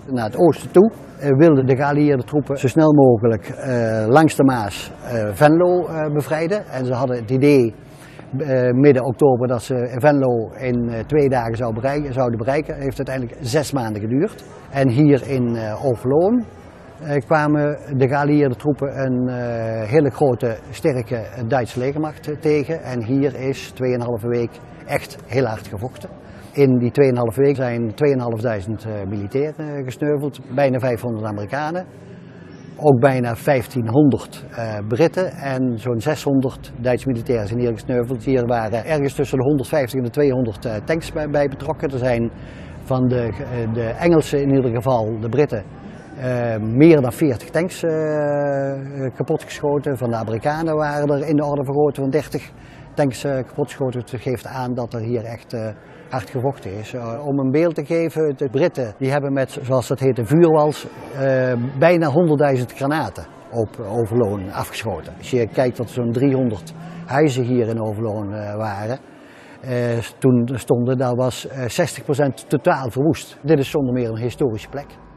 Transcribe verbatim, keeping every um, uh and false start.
naar het oosten toe. Uh, wilden de geallieerde troepen zo snel mogelijk uh, langs de Maas uh, Venlo uh, bevrijden. En ze hadden het idee uh, midden oktober dat ze Venlo in uh, twee dagen zou bereiken, zouden bereiken. Het heeft uiteindelijk zes maanden geduurd. En hier in uh, Overloon uh, kwamen de geallieerde troepen een uh, hele grote, sterke Duitse legermacht tegen. En hier is tweeënhalve week echt heel hard gevochten. In die tweeënhalve week zijn tweeënhalfduizend uh, militairen gesneuveld, bijna vijfhonderd Amerikanen, ook bijna vijftienhonderd uh, Britten en zo'n zeshonderd Duitse militairen zijn hier gesneuveld. Hier waren ergens tussen de honderdvijftig en de tweehonderd uh, tanks bij, bij betrokken. Er zijn van de, uh, de Engelsen in ieder geval, de Britten, uh, meer dan veertig tanks uh, kapotgeschoten. Van de Amerikanen waren er in de orde van grootte van dertig tanks uh, kapotgeschoten. Het geeft aan dat er hier echt uh, hard gevochten is. Uh, om een beeld te geven, de Britten die hebben met, zoals dat heet, de vuurwals, uh, bijna honderdduizend granaten op Overloon afgeschoten. Als je kijkt dat er zo'n driehonderd huizen hier in Overloon uh, waren, uh, toen stonden, daar was uh, zestig procent totaal verwoest. Dit is zonder meer een historische plek.